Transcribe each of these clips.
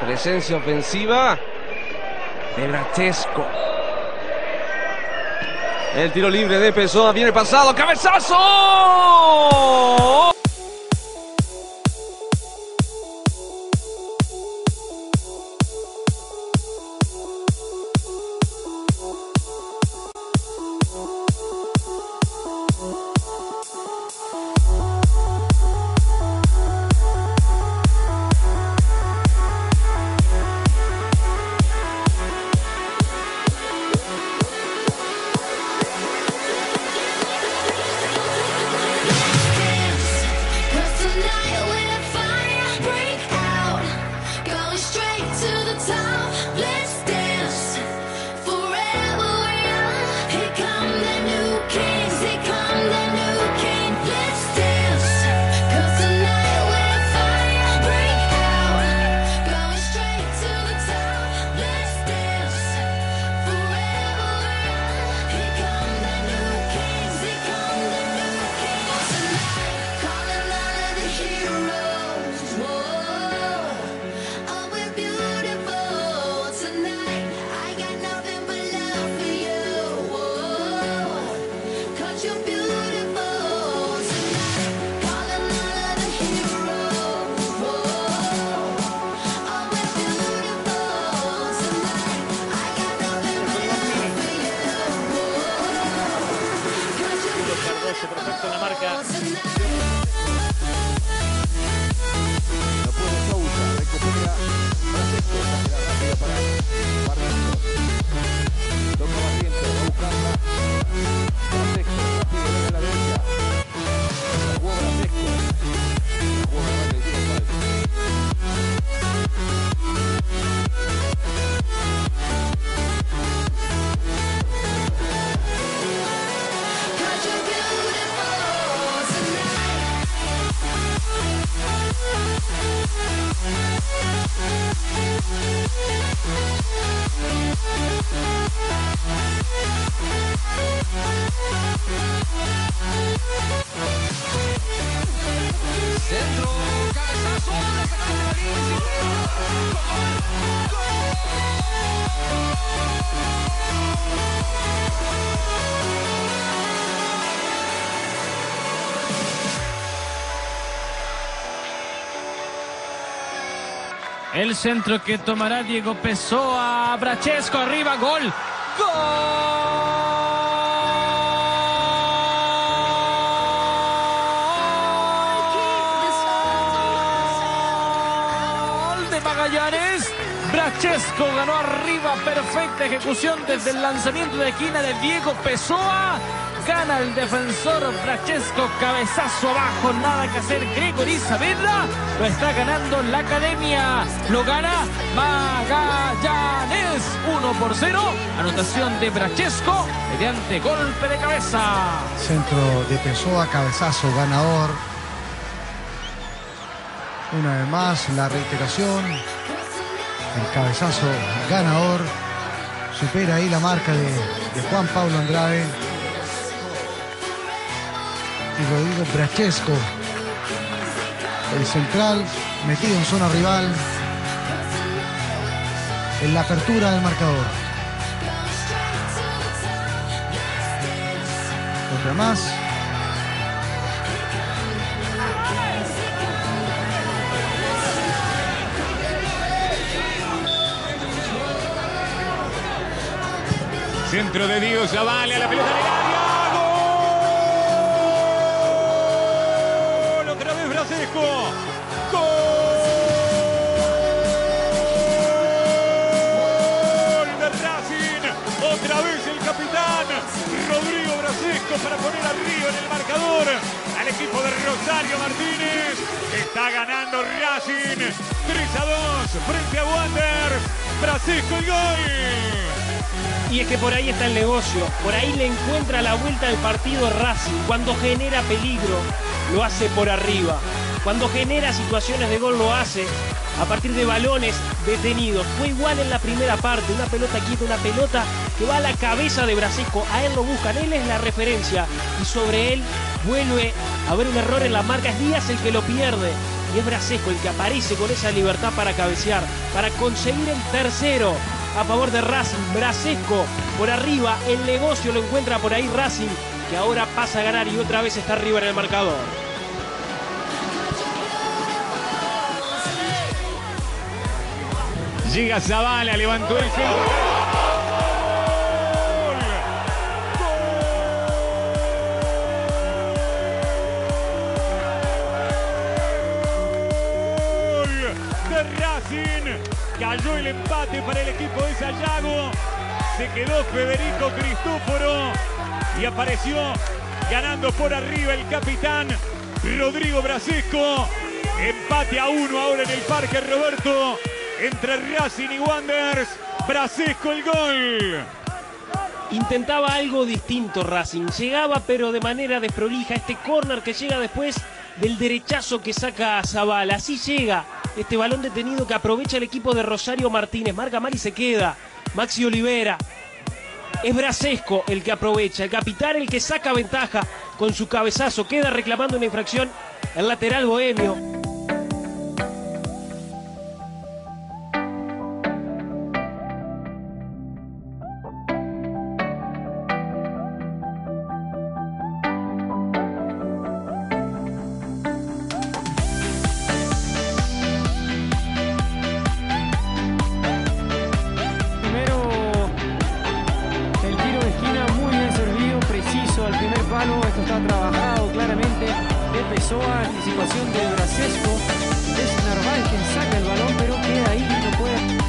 Presencia ofensiva de Brajesco. El tiro libre de Pessoa viene pasado. ¡Cabezazo! Perfecto en la marca. No puede Sousa, recupera Brajesco, salida rápida para Barrientos. Toca Barrientos, va a buscarla. Brajesco, rápido, viene a la derecha. La jugó Brajesco. La jugó Brajesco, le dio falta. Centro, cabezazo, la sacaron de la línea. El centro que tomará Diego Pessoa. Brajesco arriba, gol. ¡Gol de Magallanes! Brajesco ganó arriba, perfecta ejecución desde el lanzamiento de esquina de Diego Pessoa. Gana el defensor Brajesco, cabezazo abajo, nada que hacer. Gregory Saavedra lo está ganando la academia. Lo gana Magallanes 1-0. Anotación de Brajesco mediante golpe de cabeza. Centro de Pessoa, cabezazo ganador. Una vez más la reiteración. El cabezazo ganador. Supera ahí la marca de Juan Pablo Andrade. Y Rodrigo Brajesco, el central, metido en zona rival, en la apertura del marcador. Otra más. Centro de Diego Zavale a la pelota en el área. ¡Gol! Otra vez Brajesco. ¡Gol de Racing! Otra vez el capitán Rodrigo Brajesco para poner arriba en el marcador al equipo de Rosario Martínez. Está ganando Racing 3-2 frente a Wander. Brajesco y gol. Y es que por ahí está el negocio, por ahí le encuentra la vuelta del partido Racing. Cuando genera peligro, lo hace por arriba. Cuando genera situaciones de gol, lo hace a partir de balones detenidos. Fue igual en la primera parte, una pelota quieta, una pelota que va a la cabeza de Brajesco. A él lo buscan, él es la referencia. Y sobre él vuelve a haber un error en la marca. Es Díaz el que lo pierde. Y es Brasesco el que aparece con esa libertad para cabecear, para conseguir el tercero a favor de Racing. Brasesco por arriba, el negocio lo encuentra por ahí Racing, que ahora pasa a ganar y otra vez está arriba en el marcador. Llega Zavala, levantó el centro. Cayó el empate para el equipo de Sayago. Se quedó Federico Cristóforo y apareció ganando por arriba el capitán Rodrigo Brasesco. Empate a 1 ahora en el Parque Roberto entre Racing y Wanderers. Brasesco el gol. Intentaba algo distinto Racing. Llegaba pero de manera desprolija. Este córner que llega después del derechazo que saca Zavala. Así llega este balón detenido que aprovecha el equipo de Rosario Martínez. Marca mal y se queda Maxi Olivera. Es Brasesco el que aprovecha. El capitán el que saca ventaja con su cabezazo. Queda reclamando una infracción el lateral bohemio. Esto está trabajado claramente de Pessoa, anticipación de Brasesco. Es Narváez quien saca el balón, pero queda ahí, no puede.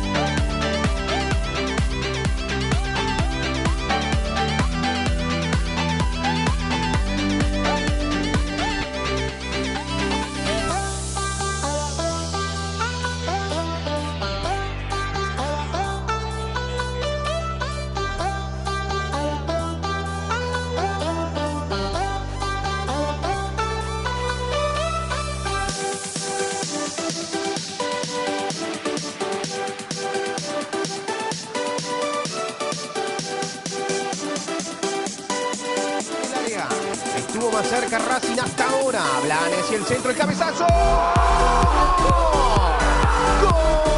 Estuvo más cerca Racing hasta ahora. Blanes y el centro, el cabezazo. ¡Gol!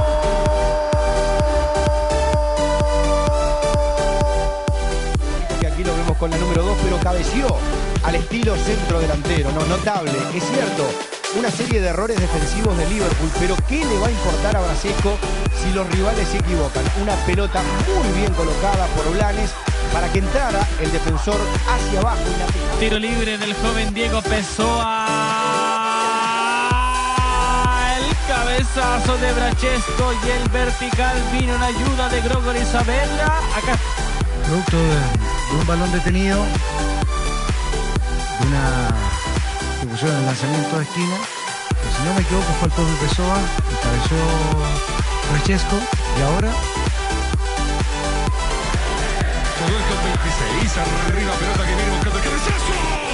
Que aquí lo vemos con la número 2, pero cabeció al estilo centro delantero. No, notable, es cierto. Una serie de errores defensivos de Liverpool, pero ¿qué le va a importar a Brasesco si los rivales se equivocan? Una pelota muy bien colocada por Blanes para que entrara el defensor hacia abajo. Tiro libre del joven Diego Pessoa. El cabezazo de Brasesco y el vertical vino en ayuda de Gregory Sabella. Acá. Producto de un balón detenido, de una ejecución en el lanzamiento de esquina, que si no me equivoco fue el propio Pessoa, cabezó Brasesco y ahora todo esto 26, arriba pelota que viene buscando el cabezazo.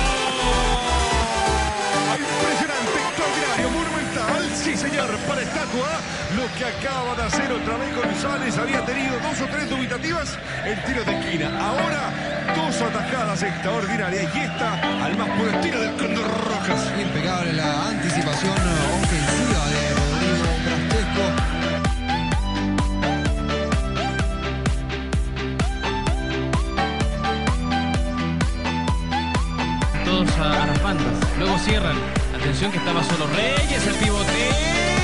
Impresionante, extraordinario, monumental, sí señor, para estatua. Lo que acaba de hacer otra vez González, había tenido 2 o 3 dubitativas en tiro de esquina. Ahora 2 atajadas extraordinarias y esta al más puro estilo del Cóndor Rojas. Impecable la anticipación ofensiva de Rodrigo Brasesco. A las bandas, luego cierran. Atención que estaba solo Reyes, el pivoteo,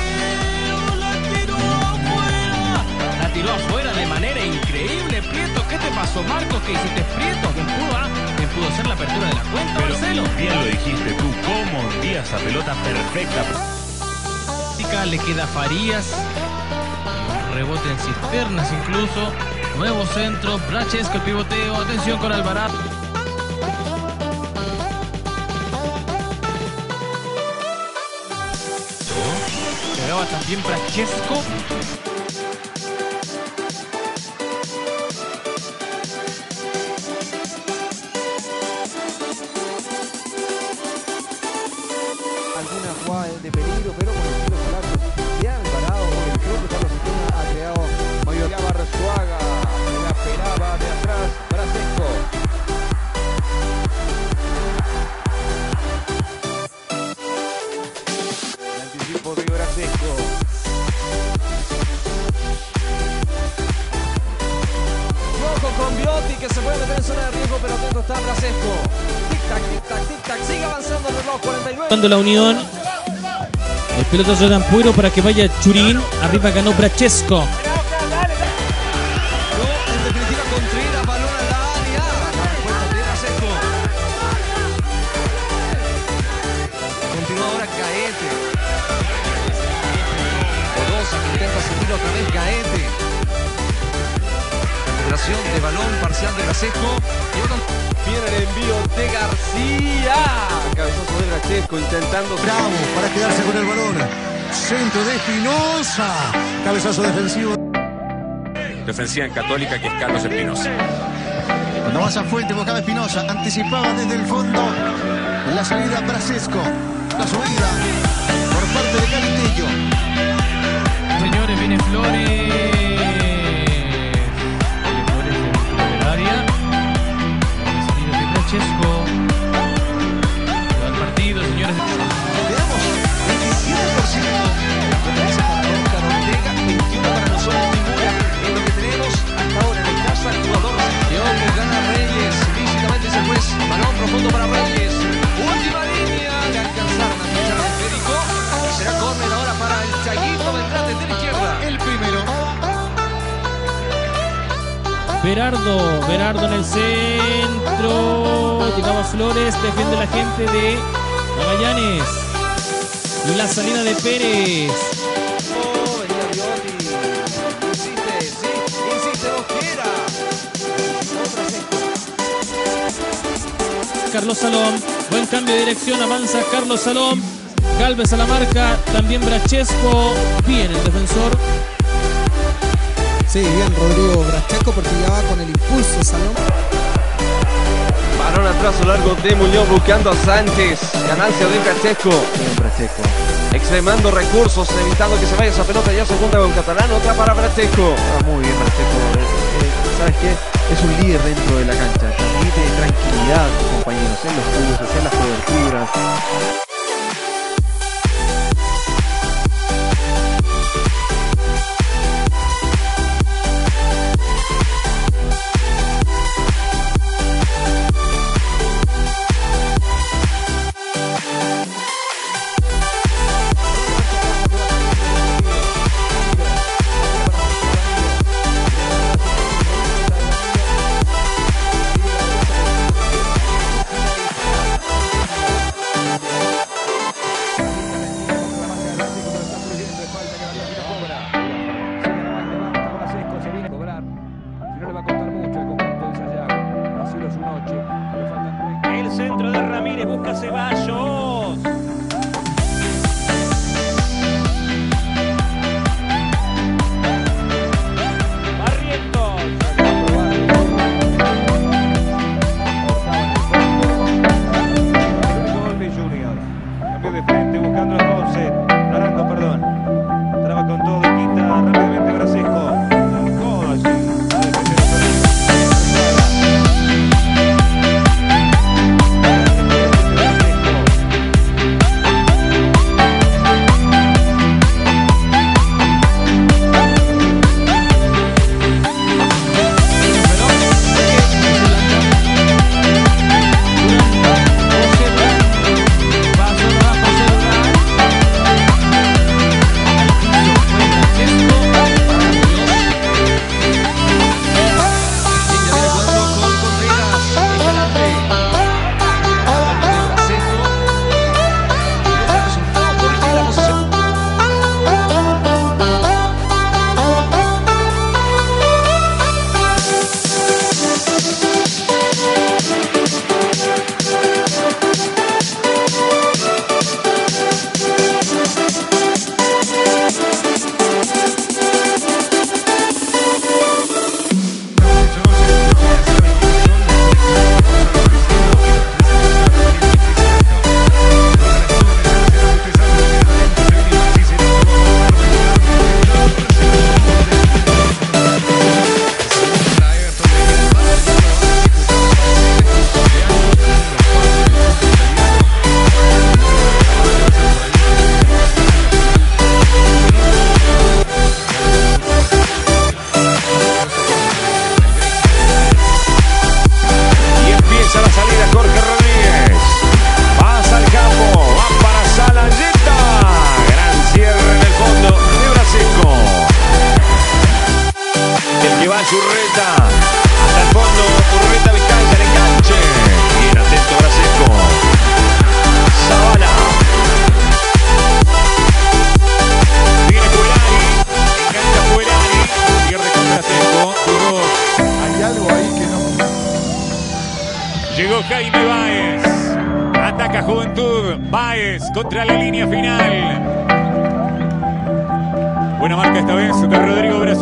la tiró afuera de manera increíble. Prieto, ¿qué te pasó, Marcos? ¿Qué hiciste, Prieto? ¿Quién pudo hacer la apertura de la cuenta? Pero Marcelo, bien lo dijiste tú, cómo hundía esa pelota perfecta. Le queda Farías, rebote en cisternas incluso, nuevo centro, Brasesco el pivoteo, atención con Alvarado. Llegaba también Brasesco. Alguna jugada de peligro, pero con el tiro salario de Alvarado, el propio Carlos Sistema ha creado mayor. Barzuaga, la esperaba de atrás, Brasesco. El anticipo Defensa zona de riesgo, pero atento está Brasesco. Tic-tac, tic-tac, tic-tac. Sigue avanzando el reloj, 49. Cuando la unión. El pelotazo de Ampuero para que vaya Churín. Arriba ganó Brachesco. En definitiva, Contreras, balón al área. La respuesta de Brasesco. Continúa ahora Gaete. Odosa que intenta seguirlo otra vez Gaete. Recuperación de balón parcial de Brasesco. Viene el envío de García. Cabezazo de Brachesco intentando. Bravo para quedarse con el balón. Centro de Espinosa. Cabezazo defensivo. Defensiva en Católica, que es Carlos Espinosa. Cuando avanza Fuente, buscaba Espinosa. Anticipaba desde el fondo la salida Brasesco. La subida por parte de Calentillo. Señores, viene Flores. Flores dentro del área. El salido de Brachesco. Va el partido, señores. Veamos, 27% de preferencia para Oscar Ortega, 21 para nosotros figura en lo que tenemos hasta ahora en el casa jugador. Diogo gana Reyes, lícitamente se juez, balón profundo para Reyes. Última línea, le alcanzaron a fichar al esférico. Será córner ahora para el Chaguito, vendrá desde la izquierda. El primero. Berardo en el centro. Llegaba Flores, defiende la gente de Magallanes. La salida de Pérez. Venía Biotti. Insiste Mosquera. Carlos Salom. Buen cambio de dirección. Avanza Carlos Salom. Galvez a la marca. También Brachesco. Bien el defensor. Sí, bien Rodrigo Brachesco porque ya va con el impulso Salom. Balón atrás a lo largo de Muñoz buscando a Sánchez. Ganancia de Brachesco. Extremando recursos, evitando que se vaya esa pelota. Ya segunda con Catalán, otra para Brachesco. Muy bien, Brachesco. ¿Sabes qué? Es un líder dentro de la cancha. Transmite tranquilidad a sus compañeros en los cruces, en las coberturas. Urreta. Hasta el fondo, Urreta Vizcaya, el enganche. Bien atento Brasesco. Zavala. Viene Puelari. Engancha Puelari. Pierde con Brasesco. Duró. Hay algo ahí que no. Llegó Jaime Báez. Ataca Juventud. Báez contra la línea final. Buena marca esta vez de Rodrigo Brasesco.